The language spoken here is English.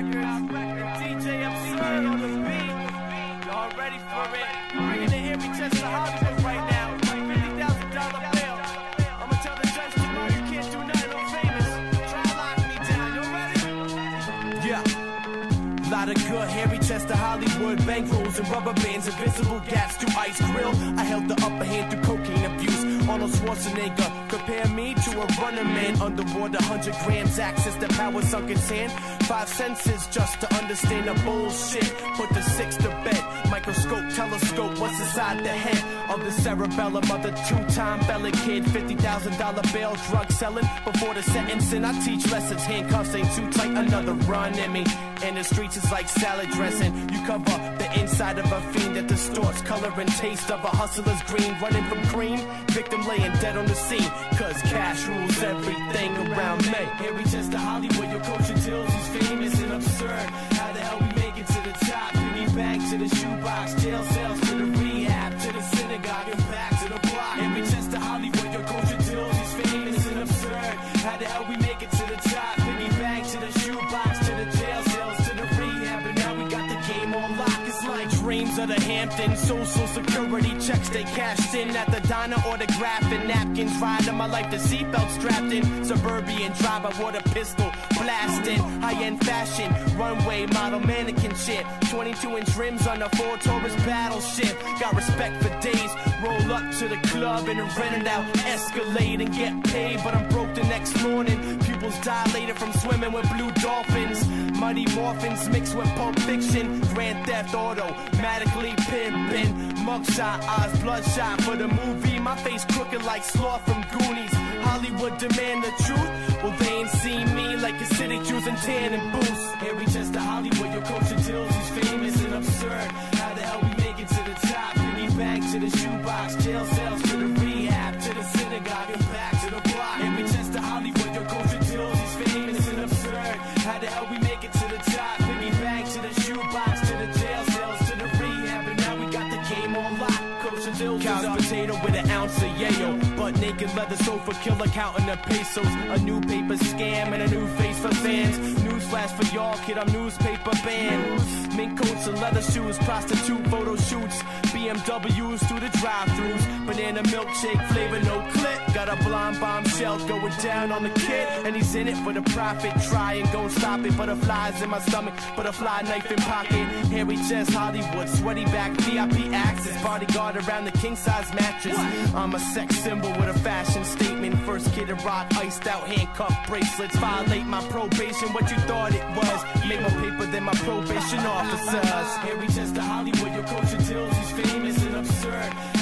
Records, DJ Absurd on the beat. Y'all ready for it? Bringing the Harry Chess to Hollywood right now. $50,000 bill. I'ma tell the judge tomorrow you can't do nothing, I'm famous. Try to lock me down, you ready? Yeah. Lot of good Harry Chester Hollywood bankrolls and rubber bands, invisible gas to ice grill. I held the upper hand through cocaine abuse. Arnold Schwarzenegger, compare me to a runner man underwater, 100 grams, access to power sunk in sand. 5 senses just to understand the bullshit. Put the 6 to bed, microscope, telescope, what's inside the head of the cerebellum of the 2-time belly kid. $50,000 bail, drug selling before the sentencing. I teach lessons, handcuffs ain't too tight, another run in me. In the streets it's like salad dressing. You cover the inside of a fiend that distorts color and taste of a hustler's green. Running from cream, victim laying dead on the scene. Cause cash rules everything around me. Harry Chester Hollywood, your coach until he's famous and absurd. How the hell we make it to the top? Piggy bank to the shoebox, jail cells to the rehab, to the synagogue and back to the block. Harry Chester Hollywood, your coach until he's famous and absurd. How the hell we make it to the top? Piggy bank to the shoebox, to the jail cells, to the rehab, and now we got the game on lock. It's like dreams of the Hamptons, social security checks they cashed in at the diner, autographing napkins, riding my life, the seatbelt strapped in. Suburban driver with a pistol blasting, high-end fashion, runway model mannequin shit. 22-inch rims on a Ford Taurus battleship. Got respect for days, roll up to the club and rent it out, Escalade and get paid. But I'm broke the next morning, pupils dilated from swimming with blue dolphins. Muddy morphins mixed with Pulp Fiction, Grand Theft Auto, automatically pimping. Mugshot, eyes bloodshot for the movie. My face crooked like Sloth from Goonies. Hollywood demand the truth, well they ain't seen me like a city choosing tan and boots. Harry Chester Hollywood, your coach until he's famous and absurd. How the hell we make it to the top? Piggy bank to the shoebox, jail cells to the rehab, to the synagogue and back to the block. Harry Chester Hollywood, your coach until he's famous and absurd. How the hell we make it to the top? Piggy bank to the shoebox, to the jail cells, to the rehab, and now we got the game on lock. Coach until couch potato with an ounce of yayo, butt naked leather sofa killer counting the pesos. A new paper scam and a new face for fans. Newsflash for y'all, kid, I'm newspaper banned. Mink coats and leather shoes, prostitute photo shoots, BMWs through the drive-thrus, banana milkshake flavor, no clip. Got a blonde bombshell going down on the kid, and he's in it for the profit. Try and go stop it, butterflies in my stomach, butterfly knife in pocket. Harry Chest Hollywood, sweaty back, VIP access, bodyguard around the king-size mattress. I'm a sex symbol with a fashion statement. First kid to rock iced out handcuff bracelets. Violate my probation, what you thought it was. Make more paper than my probation officers. Harry Chester Hollywood, your coach until he's famous and absurd.